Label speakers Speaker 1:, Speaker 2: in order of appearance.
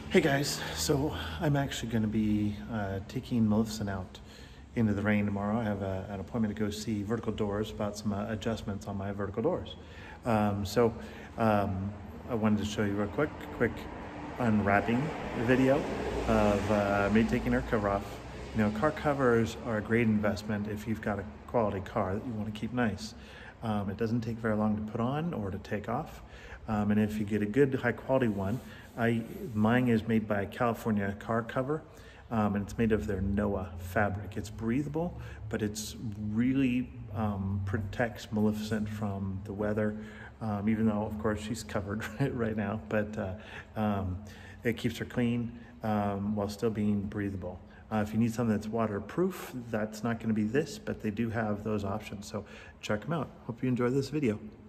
Speaker 1: Hey guys, so I'm actually going to be taking Maleficent out into the rain tomorrow. I have an appointment to go see Vertical Doors about some adjustments on my vertical doors. I wanted to show you a quick unwrapping video of me taking her cover off. You know, car covers are a great investment if you've got a quality car that you want to keep nice. It doesn't take very long to put on or to take off. And if you get a good high quality one, mine is made by California Car Cover, and it's made of their Noah fabric. It's breathable, but it's really protects Maleficent from the weather, even though of course she's covered right now, but it keeps her clean while still being breathable. If you need something that's waterproof, that's not going to be this, but they do have those options. So check them out. Hope you enjoy this video.